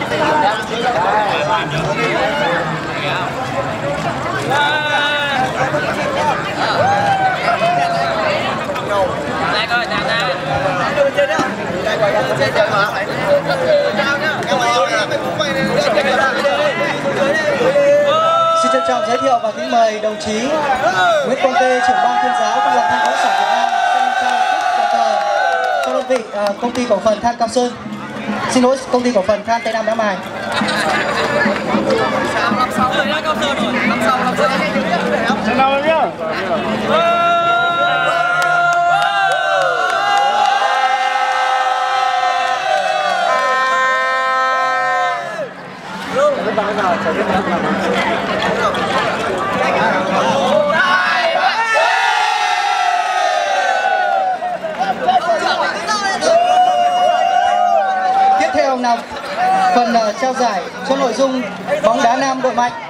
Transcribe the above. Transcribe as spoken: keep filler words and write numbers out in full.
Xin trân trọng giới thiệu và kính mời đồng chí Nguyễn Công Tê, trưởng ban tuyên giáo Công đoàn Than khoáng sản Việt Nam, xin trao cúp và cờ cho đơn vị à, công ty cổ phần than Cao Sơn. Xin lỗi, công ty cổ phần than Tây Nam Đá Mài. Năm sau rồi đã Cao Sơn rồi. Năm sau năm sau Xin chào nhá. Tiếp theo là phần uh, trao giải cho nội dung bóng đá nam đội mạnh.